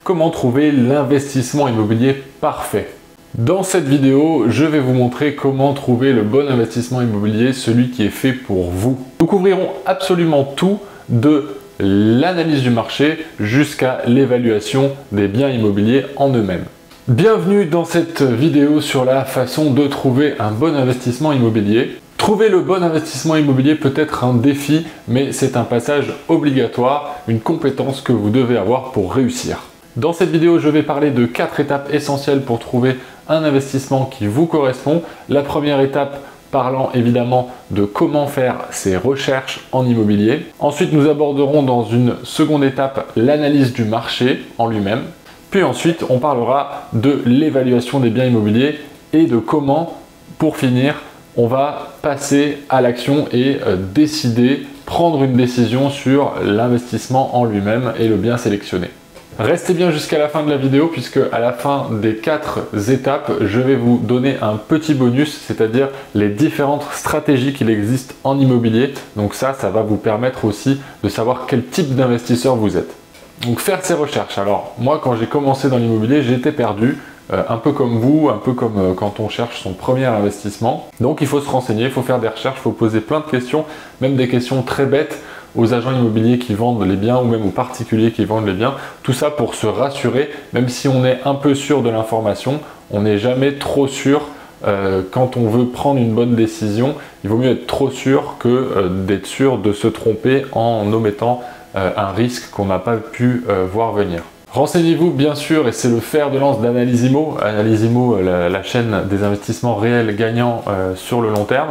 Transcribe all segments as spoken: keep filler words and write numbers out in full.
Comment trouver l'investissement immobilier parfait? Dans cette vidéo, je vais vous montrer comment trouver le bon investissement immobilier, celui qui est fait pour vous. Nous couvrirons absolument tout, de l'analyse du marché jusqu'à l'évaluation des biens immobiliers en eux-mêmes. Bienvenue dans cette vidéo sur la façon de trouver un bon investissement immobilier. Trouver le bon investissement immobilier peut être un défi, mais c'est un passage obligatoire, une compétence que vous devez avoir pour réussir. Dans cette vidéo, je vais parler de quatre étapes essentielles pour trouver un investissement qui vous correspond. La première étape parlant évidemment de comment faire ses recherches en immobilier. Ensuite, nous aborderons dans une seconde étape l'analyse du marché en lui-même. Puis ensuite, on parlera de l'évaluation des biens immobiliers et de comment, pour finir, on va passer à l'action et euh, décider, prendre une décision sur l'investissement en lui-même et le bien sélectionné. Restez bien jusqu'à la fin de la vidéo puisque à la fin des quatre étapes, je vais vous donner un petit bonus, c'est-à-dire les différentes stratégies qu'il existe en immobilier. Donc ça, ça va vous permettre aussi de savoir quel type d'investisseur vous êtes. Donc faire ses recherches. Alors moi, quand j'ai commencé dans l'immobilier, j'étais perdu. Euh, un peu comme vous, un peu comme euh, quand on cherche son premier investissement. Donc il faut se renseigner, il faut faire des recherches, il faut poser plein de questions, même des questions très bêtes aux agents immobiliers qui vendent les biens ou même aux particuliers qui vendent les biens. Tout ça pour se rassurer, même si on est un peu sûr de l'information, on n'est jamais trop sûr. Euh, quand on veut prendre une bonne décision, il vaut mieux être trop sûr que euh, d'être sûr de se tromper en omettant euh, un risque qu'on n'a pas pu euh, voir venir. Renseignez-vous bien sûr, et c'est le fer de lance d'Analysimo. Analysimo, la, la chaîne des investissements réels gagnants euh, sur le long terme.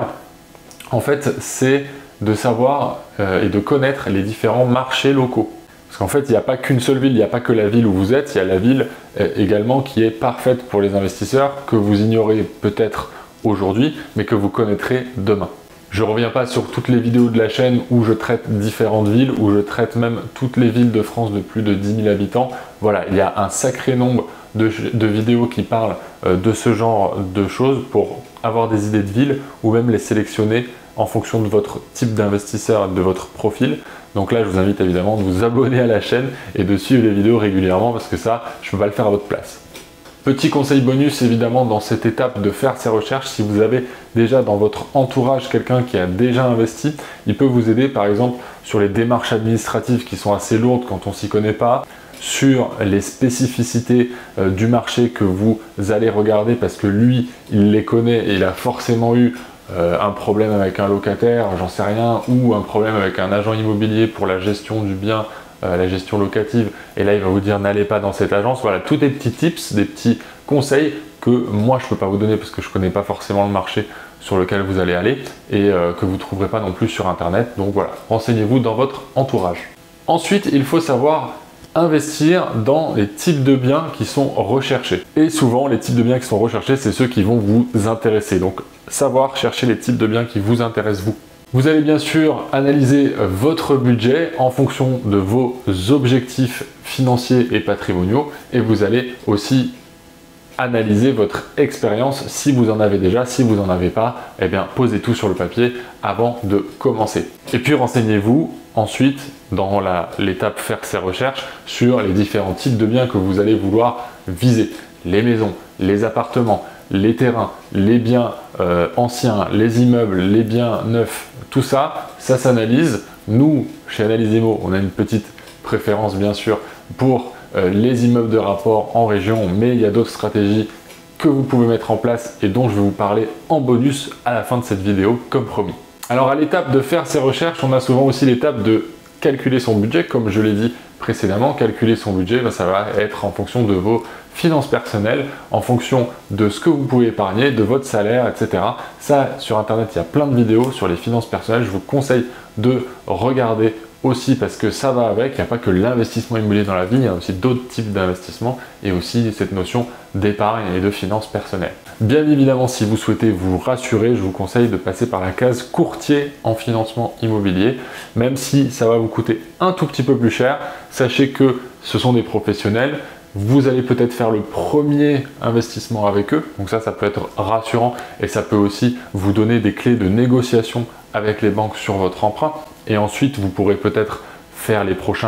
En fait, c'est de savoir euh, et de connaître les différents marchés locaux. Parce qu'en fait, il n'y a pas qu'une seule ville, il n'y a pas que la ville où vous êtes, il y a la ville euh, également qui est parfaite pour les investisseurs, que vous ignorez peut-être aujourd'hui, mais que vous connaîtrez demain. Je ne reviens pas sur toutes les vidéos de la chaîne où je traite différentes villes, où je traite même toutes les villes de France de plus de dix mille habitants. Voilà, il y a un sacré nombre de, de vidéos qui parlent euh, de ce genre de choses pour avoir des idées de villes ou même les sélectionner en fonction de votre type d'investisseur, de votre profil. Donc là, je vous invite évidemment de vous abonner à la chaîne et de suivre les vidéos régulièrement parce que ça, je ne peux pas le faire à votre place. Petit conseil bonus évidemment dans cette étape de faire ses recherches, si vous avez déjà dans votre entourage quelqu'un qui a déjà investi, il peut vous aider par exemple sur les démarches administratives qui sont assez lourdes quand on s'y connaît pas, sur les spécificités euh, du marché que vous allez regarder parce que lui, il les connaît et il a forcément eu euh, un problème avec un locataire, j'en sais rien, ou un problème avec un agent immobilier pour la gestion du bien, Euh, la gestion locative, et là il va vous dire n'allez pas dans cette agence. Voilà, tous des petits tips, des petits conseils que moi je ne peux pas vous donner parce que je ne connais pas forcément le marché sur lequel vous allez aller et euh, que vous ne trouverez pas non plus sur internet. Donc voilà, renseignez-vous dans votre entourage. Ensuite, il faut savoir investir dans les types de biens qui sont recherchés. Et souvent, les types de biens qui sont recherchés, c'est ceux qui vont vous intéresser. Donc, savoir chercher les types de biens qui vous intéressent vous. Vous allez bien sûr analyser votre budget en fonction de vos objectifs financiers et patrimoniaux et vous allez aussi analyser votre expérience si vous en avez déjà, si vous n'en avez pas, eh bien posez tout sur le papier avant de commencer. Et puis renseignez-vous ensuite dans l'étape faire ses recherches sur les différents types de biens que vous allez vouloir viser. Les maisons, les appartements, les terrains, les biens euh, anciens, les immeubles, les biens neufs, tout ça, ça s'analyse. Nous, chez Analysimo, on a une petite préférence bien sûr pour euh, les immeubles de rapport en région, mais il y a d'autres stratégies que vous pouvez mettre en place et dont je vais vous parler en bonus à la fin de cette vidéo, comme promis. Alors à l'étape de faire ses recherches, on a souvent aussi l'étape de calculer son budget, comme je l'ai dit précédemment. Calculer son budget, ben, ça va être en fonction de vos finances personnelles, en fonction de ce que vous pouvez épargner, de votre salaire, et cetera. Ça, sur internet, il y a plein de vidéos sur les finances personnelles. Je vous conseille de regarder aussi parce que ça va avec. Il n'y a pas que l'investissement immobilier dans la vie, il y a aussi d'autres types d'investissements et aussi cette notion d'épargne et de finances personnelles. Bien évidemment, si vous souhaitez vous rassurer, je vous conseille de passer par la case courtier en financement immobilier. Même si ça va vous coûter un tout petit peu plus cher, sachez que ce sont des professionnels. Vous allez peut-être faire le premier investissement avec eux, donc ça, ça peut être rassurant et ça peut aussi vous donner des clés de négociation avec les banques sur votre emprunt. Et ensuite, vous pourrez peut-être faire les prochains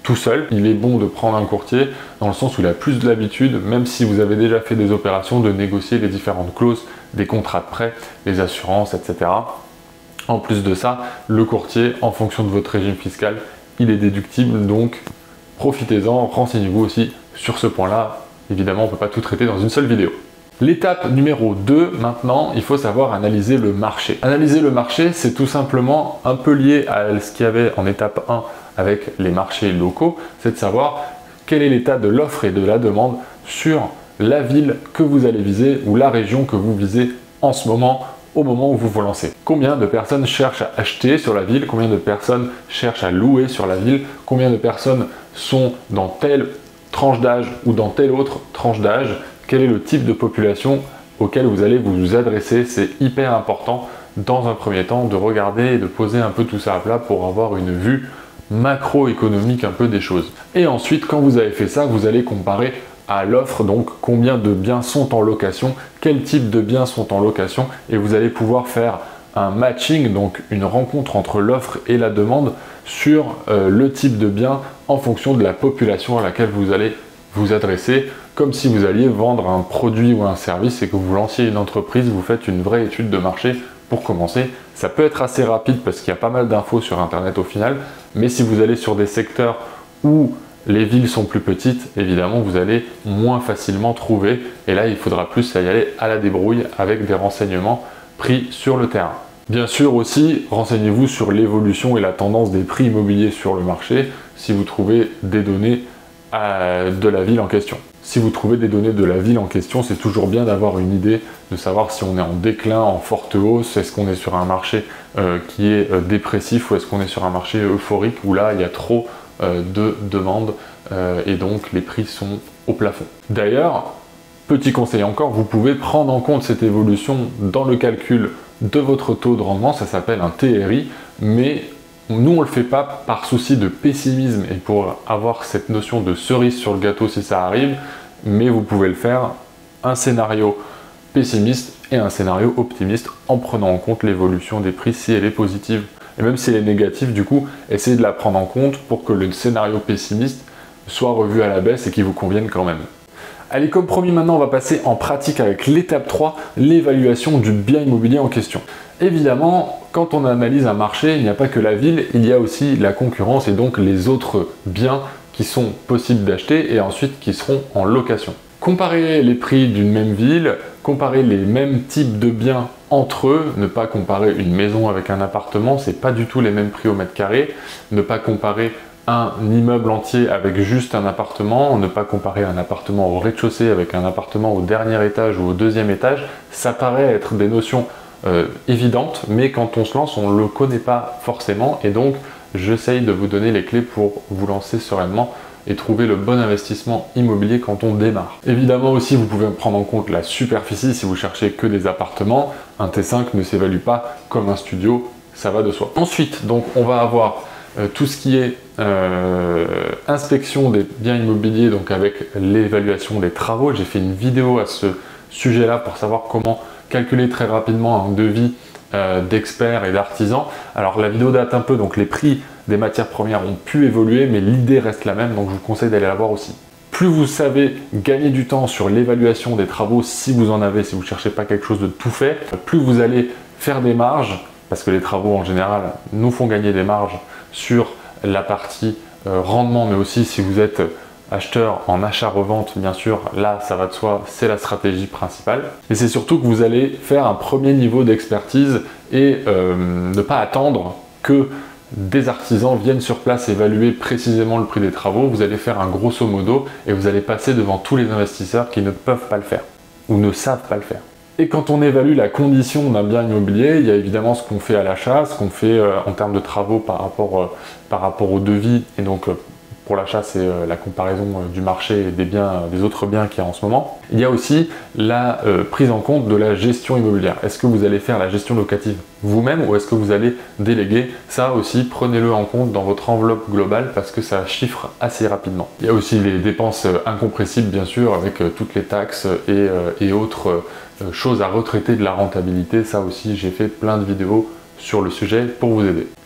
tout seul. Il est bon de prendre un courtier dans le sens où il a plus de l'habitude, même si vous avez déjà fait des opérations, de négocier les différentes clauses des contrats de prêt, les assurances, et cetera. En plus de ça, le courtier, en fonction de votre régime fiscal, il est déductible, donc profitez-en, renseignez-vous aussi sur ce point-là. Évidemment, on ne peut pas tout traiter dans une seule vidéo. L'étape numéro deux, maintenant, il faut savoir analyser le marché. Analyser le marché, c'est tout simplement un peu lié à ce qu'il y avait en étape un avec les marchés locaux, c'est de savoir quel est l'état de l'offre et de la demande sur la ville que vous allez viser ou la région que vous visez en ce moment, au moment où vous vous lancez. Combien de personnes cherchent à acheter sur la ville, combien de personnes cherchent à louer sur la ville, combien de personnes sont dans telle tranche d'âge ou dans telle autre tranche d'âge, quel est le type de population auquel vous allez vous adresser. C'est hyper important dans un premier temps de regarder et de poser un peu tout ça à plat pour avoir une vue macroéconomique un peu des choses. Et ensuite, quand vous avez fait ça, vous allez comparer à l'offre, donc combien de biens sont en location, quel type de biens sont en location, et vous allez pouvoir faire un matching, donc une rencontre entre l'offre et la demande sur euh, le type de bien en fonction de la population à laquelle vous allez vous adresser, comme si vous alliez vendre un produit ou un service et que vous lanciez une entreprise, vous faites une vraie étude de marché pour commencer. Ça peut être assez rapide parce qu'il y a pas mal d'infos sur internet au final, mais si vous allez sur des secteurs où les villes sont plus petites, évidemment, vous allez moins facilement trouver. Et là, il faudra plus y aller à la débrouille avec des renseignements pris sur le terrain. Bien sûr aussi, renseignez-vous sur l'évolution et la tendance des prix immobiliers sur le marché si vous trouvez des données euh, de la ville en question. Si vous trouvez des données de la ville en question, c'est toujours bien d'avoir une idée, de savoir si on est en déclin, en forte hausse, est-ce qu'on est sur un marché euh, qui est euh, dépressif ou est-ce qu'on est sur un marché euphorique où là, il y a trop de demande euh, et donc les prix sont au plafond. D'ailleurs, petit conseil encore, vous pouvez prendre en compte cette évolution dans le calcul de votre taux de rendement, ça s'appelle un T R I, mais nous on le fait pas par souci de pessimisme et pour avoir cette notion de cerise sur le gâteau si ça arrive, mais vous pouvez le faire un scénario pessimiste et un scénario optimiste en prenant en compte l'évolution des prix si elle est positive. Et même si elle est négative, du coup, essayez de la prendre en compte pour que le scénario pessimiste soit revu à la baisse et qu'il vous convienne quand même. Allez, comme promis, maintenant on va passer en pratique avec l'étape trois, l'évaluation du bien immobilier en question. Évidemment, quand on analyse un marché, il n'y a pas que la ville, il y a aussi la concurrence et donc les autres biens qui sont possibles d'acheter et ensuite qui seront en location. Comparer les prix d'une même ville, comparer les mêmes types de biens entre eux, ne pas comparer une maison avec un appartement, c'est pas du tout les mêmes prix au mètre carré, ne pas comparer un immeuble entier avec juste un appartement, ne pas comparer un appartement au rez-de-chaussée avec un appartement au dernier étage ou au deuxième étage, ça paraît être des notions euh, évidentes, mais quand on se lance, on ne le connaît pas forcément et donc j'essaye de vous donner les clés pour vous lancer sereinement et trouver le bon investissement immobilier quand on démarre. Évidemment aussi, vous pouvez prendre en compte la superficie si vous cherchez que des appartements. Un T cinq ne s'évalue pas comme un studio, ça va de soi. Ensuite, donc, on va avoir euh, tout ce qui est euh, inspection des biens immobiliers, donc avec l'évaluation des travaux. J'ai fait une vidéo à ce sujet-là pour savoir comment calculer très rapidement un devis euh, d'experts et d'artisans. Alors la vidéo date un peu, donc les prix des matières premières ont pu évoluer, mais l'idée reste la même, donc je vous conseille d'aller la voir aussi. Plus vous savez gagner du temps sur l'évaluation des travaux, si vous en avez, si vous ne cherchez pas quelque chose de tout fait, plus vous allez faire des marges, parce que les travaux en général nous font gagner des marges sur la partie euh, rendement, mais aussi si vous êtes acheteur en achat-revente, bien sûr, là ça va de soi, c'est la stratégie principale. Et c'est surtout que vous allez faire un premier niveau d'expertise et euh, ne pas attendre que des artisans viennent sur place évaluer précisément le prix des travaux. Vous allez faire un grosso modo et vous allez passer devant tous les investisseurs qui ne peuvent pas le faire ou ne savent pas le faire. Et quand on évalue la condition d'un bien immobilier, il y a évidemment ce qu'on fait à l'achat, ce qu'on fait euh, en termes de travaux par rapport, euh, par rapport au devis. Et donc euh, pour l'achat, c'est euh, la comparaison euh, du marché et des, biens, des autres biens qu'il y a en ce moment. Il y a aussi la euh, prise en compte de la gestion immobilière. Est-ce que vous allez faire la gestion locative vous-même ou est-ce que vous allez déléguer? Ça aussi, prenez-le en compte dans votre enveloppe globale parce que ça chiffre assez rapidement. Il y a aussi les dépenses incompressibles, bien sûr, avec euh, toutes les taxes et, euh, et autres euh, choses à retraiter de la rentabilité. Ça aussi, j'ai fait plein de vidéos sur le sujet pour vous aider.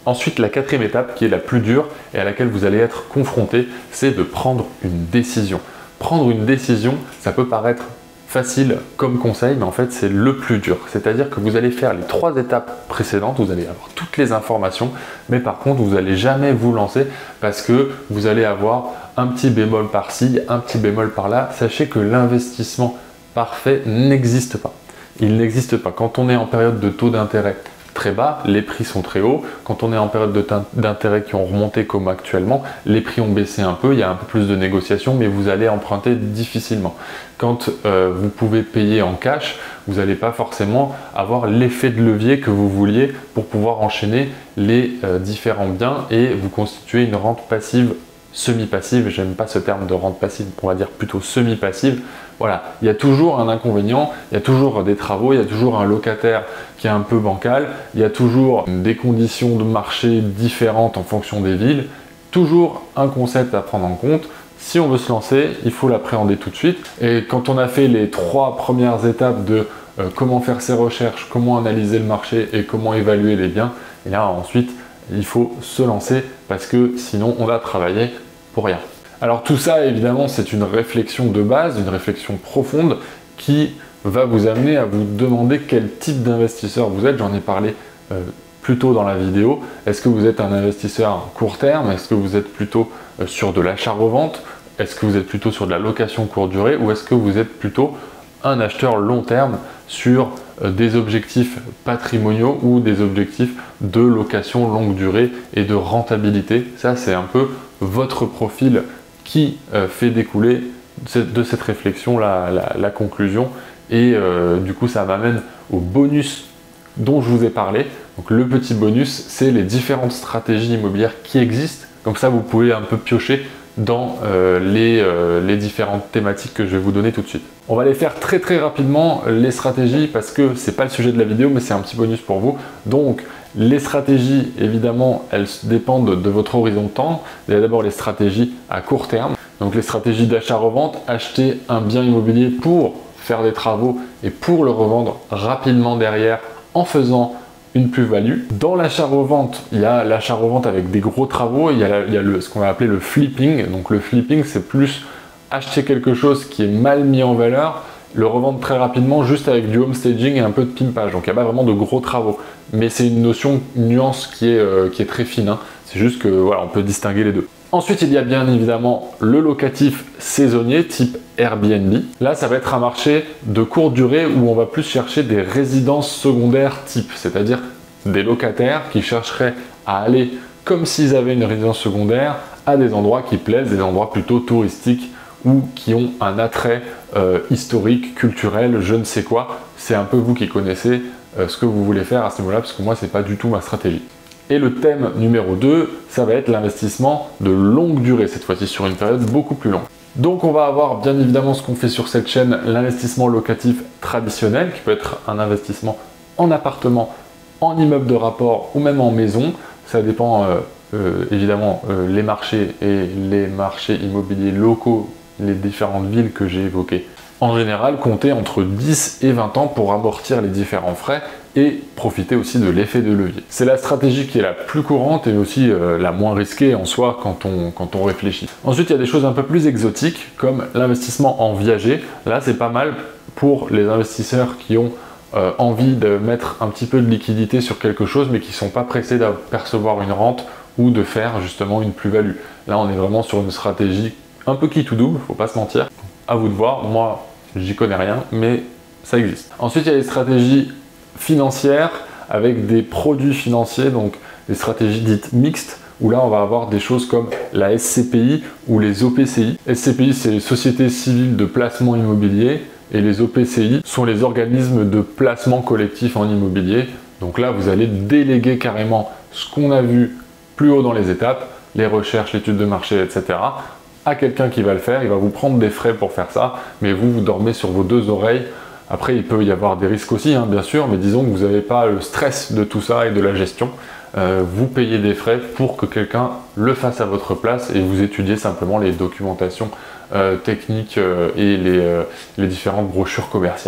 Ensuite, la quatrième étape qui est la plus dure et à laquelle vous allez être confronté, c'est de prendre une décision. Prendre une décision, ça peut paraître facile comme conseil, mais en fait c'est le plus dur. C'est-à-dire que vous allez faire les trois étapes précédentes, vous allez avoir toutes les informations, mais par contre vous n'allez jamais vous lancer parce que vous allez avoir un petit bémol par-ci, un petit bémol par-là. Sachez que l'investissement parfait n'existe pas. Il n'existe pas. Quand on est en période de taux d'intérêt très bas, les prix sont très hauts. Quand on est en période d'intérêt qui ont remonté comme actuellement, les prix ont baissé un peu, il y a un peu plus de négociations, mais vous allez emprunter difficilement. Quand euh, vous pouvez payer en cash, vous n'allez pas forcément avoir l'effet de levier que vous vouliez pour pouvoir enchaîner les euh, différents biens et vous constituer une rente passive semi-passive. J'aime pas ce terme de rente passive, on va dire plutôt semi-passive. Voilà, il y a toujours un inconvénient, il y a toujours des travaux, il y a toujours un locataire qui est un peu bancal, il y a toujours des conditions de marché différentes en fonction des villes, toujours un concept à prendre en compte. Si on veut se lancer, il faut l'appréhender tout de suite. Et quand on a fait les trois premières étapes de euh, comment faire ses recherches, comment analyser le marché et comment évaluer les biens, et là ensuite, il faut se lancer parce que sinon on va travailler pour rien. Alors tout ça, évidemment, c'est une réflexion de base, une réflexion profonde qui va vous amener à vous demander quel type d'investisseur vous êtes. J'en ai parlé euh, plus tôt dans la vidéo. Est-ce que vous êtes un investisseur à court terme? Est-ce que vous êtes plutôt euh, sur de l'achat-revente? Est-ce que vous êtes plutôt sur de la location courte durée? Ou est-ce que vous êtes plutôt un acheteur long terme sur euh, des objectifs patrimoniaux ou des objectifs de location longue durée et de rentabilité? Ça, c'est un peu votre profil qui euh, fait découler de cette réflexion la, la, la conclusion et euh, du coup ça m'amène au bonus dont je vous ai parlé. Donc le petit bonus, c'est les différentes stratégies immobilières qui existent, comme ça vous pouvez un peu piocher dans euh, les, euh, les différentes thématiques que je vais vous donner tout de suite. On va les faire très très rapidement, les stratégies, parce que c'est pas le sujet de la vidéo mais c'est un petit bonus pour vous. Donc les stratégies, évidemment, elles dépendent de votre horizon de temps. Il y a d'abord les stratégies à court terme. Donc les stratégies d'achat-revente, acheter un bien immobilier pour faire des travaux et pour le revendre rapidement derrière en faisant une plus-value. Dans l'achat-revente, il y a l'achat-revente avec des gros travaux, il y a, la, il y a le, ce qu'on va appeler le flipping. Donc le flipping, c'est plus acheter quelque chose qui est mal mis en valeur, le revendre très rapidement juste avec du homestaging et un peu de pimpage. Donc il n'y a pas vraiment de gros travaux. Mais c'est une notion, une nuance qui est, euh, qui est très fine. Hein. C'est juste que voilà, on peut distinguer les deux. Ensuite, il y a bien évidemment le locatif saisonnier type Airbnb. Là, ça va être un marché de courte durée où on va plus chercher des résidences secondaires type, c'est-à-dire des locataires qui chercheraient à aller comme s'ils avaient une résidence secondaire à des endroits qui plaisent, des endroits plutôt touristiques ou qui ont un attrait euh, historique, culturel, je ne sais quoi. C'est un peu vous qui connaissez euh, ce que vous voulez faire à ce niveau-là, parce que moi, c'est pas du tout ma stratégie. Et le thème numéro deux, ça va être l'investissement de longue durée, cette fois-ci sur une période beaucoup plus longue. Donc on va avoir bien évidemment ce qu'on fait sur cette chaîne, l'investissement locatif traditionnel, qui peut être un investissement en appartement, en immeuble de rapport ou même en maison. Ça dépend euh, euh, évidemment euh, les marchés et les marchés immobiliers locaux, les différentes villes que j'ai évoquées. En général, comptez entre dix et vingt ans pour amortir les différents frais et profiter aussi de l'effet de levier. C'est la stratégie qui est la plus courante et aussi euh, la moins risquée en soi quand on, quand on réfléchit. Ensuite, il y a des choses un peu plus exotiques comme l'investissement en viager. Là, c'est pas mal pour les investisseurs qui ont euh, envie de mettre un petit peu de liquidité sur quelque chose mais qui ne sont pas pressés d'apercevoir une rente ou de faire justement une plus-value. Là, on est vraiment sur une stratégie un peu qui tout double, faut pas se mentir. À vous de voir, moi, j'y connais rien, mais ça existe. Ensuite, il y a les stratégies financières avec des produits financiers, donc des stratégies dites mixtes, où là on va avoir des choses comme la S C P I ou les O P C I. S C P I, c'est les sociétés civiles de placement immobilier et les O P C I sont les organismes de placement collectif en immobilier. Donc là, vous allez déléguer carrément ce qu'on a vu plus haut dans les étapes, les recherches, l'étude de marché, et cetera, à quelqu'un qui va le faire. Il va vous prendre des frais pour faire ça, mais vous, vous dormez sur vos deux oreilles. Après, il peut y avoir des risques aussi, hein, bien sûr, mais disons que vous n'avez pas le stress de tout ça et de la gestion. Euh, vous payez des frais pour que quelqu'un le fasse à votre place et vous étudiez simplement les documentations euh, techniques euh, et les, euh, les différentes brochures commerciales.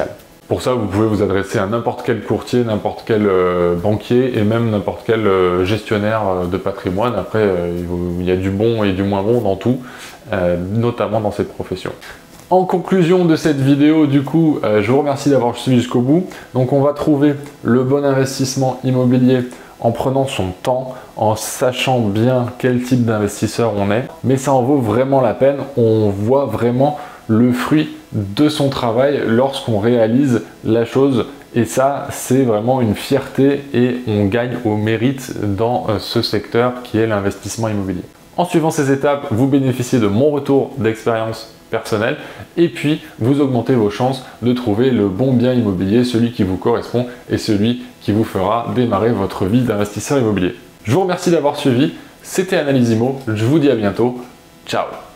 Pour ça, vous pouvez vous adresser à n'importe quel courtier, n'importe quel euh, banquier et même n'importe quel euh, gestionnaire euh, de patrimoine. Après, euh, il y a du bon et du moins bon dans tout, euh, notamment dans cette profession. En conclusion de cette vidéo, du coup, euh, je vous remercie d'avoir suivi jusqu'au bout. Donc on va trouver le bon investissement immobilier en prenant son temps, en sachant bien quel type d'investisseur on est. Mais ça en vaut vraiment la peine, on voit vraiment le fruit de son travail lorsqu'on réalise la chose. Et ça, c'est vraiment une fierté et on gagne au mérite dans ce secteur qui est l'investissement immobilier. En suivant ces étapes, vous bénéficiez de mon retour d'expérience personnelle et puis vous augmentez vos chances de trouver le bon bien immobilier, celui qui vous correspond et celui qui vous fera démarrer votre vie d'investisseur immobilier. Je vous remercie d'avoir suivi, c'était Analysimo, je vous dis à bientôt, ciao.